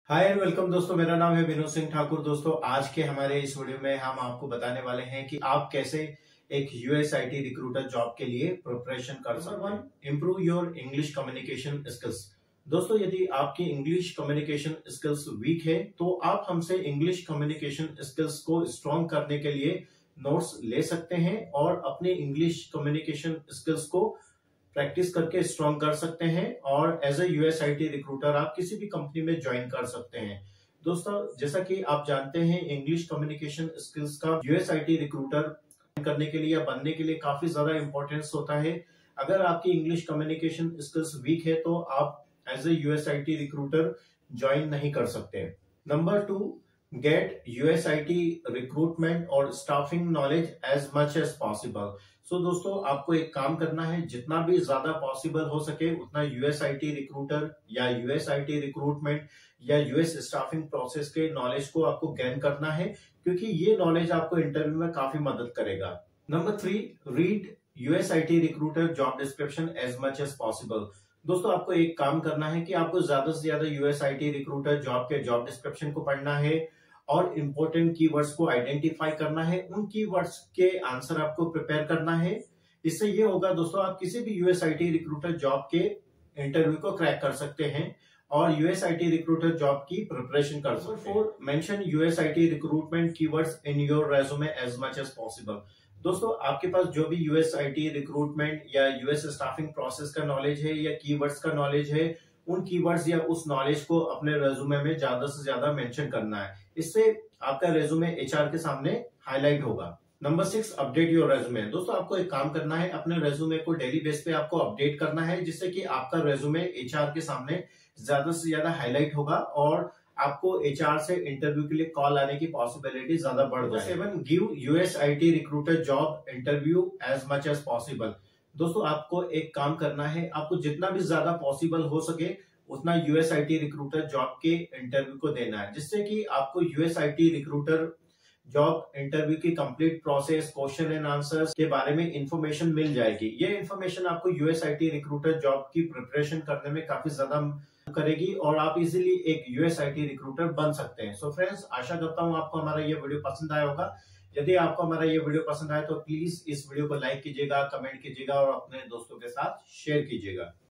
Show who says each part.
Speaker 1: Hi and welcome दोस्तों, मेरा नाम है विनोद सिंह ठाकुर। दोस्तों आज के हमारे इस वीडियो में हम आपको बताने वाले हैं कि आप कैसे एक यूएसआईटी रिक्रूटर जॉब के लिए प्रिपरेशन कर सकते हैं। Improve your English communication skills. दोस्तों यदि आपकी इंग्लिश कम्युनिकेशन स्किल्स वीक है तो आप हमसे इंग्लिश कम्युनिकेशन स्किल्स को स्ट्रॉन्ग करने के लिए नोट्स ले सकते हैं और अपने इंग्लिश कम्युनिकेशन स्किल्स को प्रैक्टिस करके स्ट्रॉन्ग कर सकते हैं और एज ए यूएसआईटी रिक्रूटर आप किसी भी कंपनी में ज्वाइन कर सकते हैं। दोस्तों जैसा कि आप जानते हैं इंग्लिश कम्युनिकेशन स्किल्स का यूएसआईटी रिक्रूटर करने के लिए या बनने के लिए काफी ज्यादा इंपॉर्टेंस होता है। अगर आपकी इंग्लिश कम्युनिकेशन स्किल्स वीक है तो आप as a US IT recruiter join नहीं कर सकते। नंबर 2, गेट यूएसआईटी रिक्रूटमेंट और staffing knowledge as much as possible. So दोस्तों आपको एक काम करना है, जितना भी ज्यादा पॉसिबल हो सके उतना यूएसआईटी रिक्रूटर या यूएसआईटी रिक्रूटमेंट या यूएस स्टाफिंग प्रोसेस के नॉलेज को आपको गेन करना है, क्योंकि ये नॉलेज आपको इंटरव्यू में काफी मदद करेगा। Number 3, read US IT recruiter job description as much as possible. दोस्तों आपको एक काम करना है कि आपको ज्यादा से ज्यादा यूएसआईटी रिक्रूटर जॉब के जॉब डिस्क्रिप्शन को पढ़ना है और इंपॉर्टेंट कीवर्ड्स को आइडेंटिफाई करना है, उन कीवर्ड्स के आंसर आपको प्रिपेयर करना है। इससे ये होगा दोस्तों आप किसी भी यूएसआईटी रिक्रूटर जॉब के इंटरव्यू को क्रैक कर सकते हैं और यूएसआईटी रिक्रूटर जॉब की प्रिपरेशन कर सकते हैं। Mention US IT recruitment keywords in your resume as much as possible. दोस्तों आपके पास जो भी यूएसआईटी रिक्रूटमेंट या यूएस स्टाफिंग प्रोसेस का नॉलेज है या कीवर्ड्स का नॉलेज है, उन कीवर्ड्स या उस नॉलेज को अपने रेज्यूमे में ज्यादा से ज्यादा मेंशन करना है। इससे आपका रेज्यूमे एचआर के सामने हाईलाइट होगा। Number 6, update your resume. दोस्तों आपको एक काम करना है, अपने रेज्यूमे को डेली बेस पे आपको अपडेट करना है, जिससे कि आपका रेज्यूमे एचआर के सामने ज्यादा से ज्यादा हाईलाइट होगा और आपको एचआर से इंटरव्यू के लिए कॉल आने की पॉसिबिलिटी ज्यादा बढ़ जाए। 7, give US IT recruiter job interview as much as possible. दोस्तों आपको एक काम करना है, आपको जितना भी ज्यादा पॉसिबल हो सके उतना यूएसआईटी रिक्रूटर जॉब के इंटरव्यू को देना है, जिससे कि आपको यूएसआईटी रिक्रूटर जॉब इंटरव्यू की complete process, question and answers के बारे में इंफॉर्मेशन मिल जाएगी। ये इंफॉर्मेशन आपको यूएसआईटी रिक्रूटर जॉब की प्रिपरेशन करने में काफी ज्यादा करेगी और आप इजीली एक यूएसआईटी रिक्रूटर बन सकते हैं। सो फ्रेंड्स, आशा करता हूं आपको हमारा ये वीडियो पसंद आया होगा। यदि आपको हमारा ये वीडियो पसंद आए तो प्लीज इस वीडियो को लाइक कीजिएगा, कमेंट कीजिएगा और अपने दोस्तों के साथ शेयर कीजिएगा।